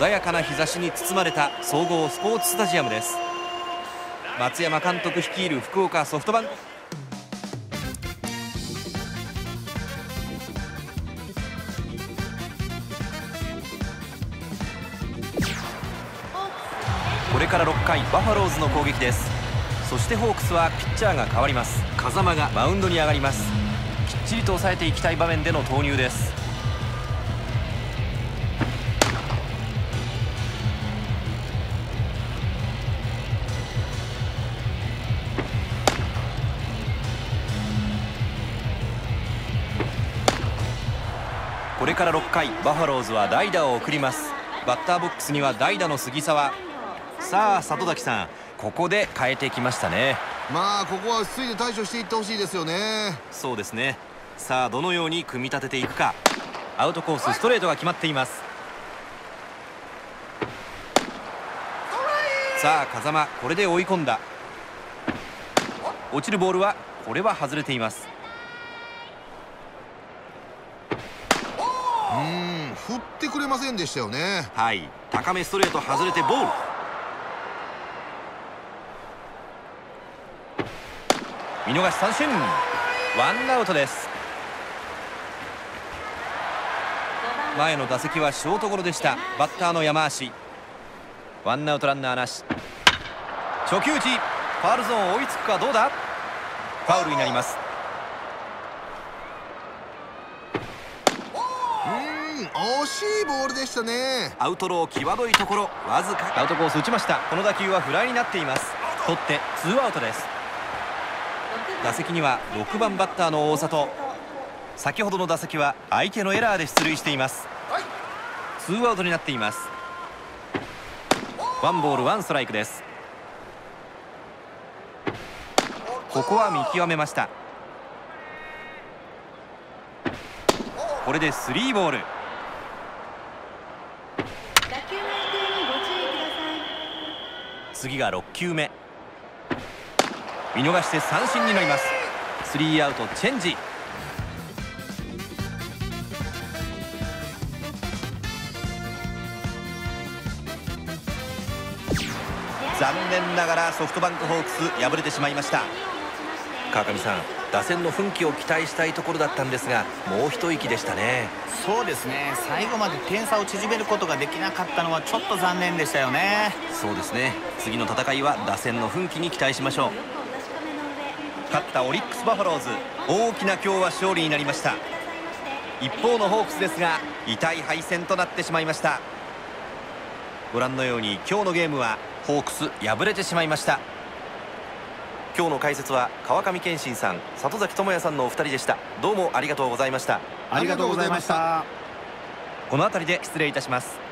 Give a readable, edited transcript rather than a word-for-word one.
穏やかな日差しに包まれた総合スポーツスタジアムです。松山監督率いる福岡ソフトバンク。これから6回バファローズの攻撃です。そしてホークスはピッチャーが変わります。風間がマウンドに上がります。きっちりと抑えていきたい場面での投入です。これから6回バファローズは代打を送ります。バッターボックスには代打の杉沢。さあ里崎さん、ここで変えてきましたね。 まあここは落ち着いて対処していってほしいですよね。 そうですね。さあどのように組み立てていくか。アウトコースストレートが決まっています。さあ風間、これで追い込んだ。落ちるボールはこれは外れています。 振ってくれませんでしたよね。 はい、高めストレート外れてボール。見逃し三振、ワンアウトです。前の打席はショートゴロでした。バッターの山足。ワンアウトランナーなし。初球打ち、ファウルゾーン追いつくかどうだ。ファウルになります。 惜しいボールでしたね。 アウトロー際どいところ、わずかアウトコース打ちました。この打球はフライになっています。取ってツーアウトです。打席には6番バッターの大里。先ほどの打席は相手のエラーで出塁しています。ツーアウトになっています。ワンボールワンストライクです。ここは見極めました。これでスリーボール。次が6球目。見逃して三振になります。スリーアウトチェンジ。残念ながらソフトバンクホークス敗れてしまいました。川上さん、打線の奮起を期待したいところだったんですが、もう一息でしたね。 そうですね、最後まで点差を縮めることができなかったのはちょっと残念でしたよね。 そうですね。次の戦いは打線の奮起に期待しましょう。勝ったオリックスバファローズ、大きな今日は勝利になりました。一方のホークスですが、痛い敗戦となってしまいました。ご覧のように今日のゲームはホークス敗れてしまいました。今日の解説は川上健信さん、里崎智也さんのお二人でした。どうもありがとうございました。 ありがとうございました。 この辺りで失礼いたします。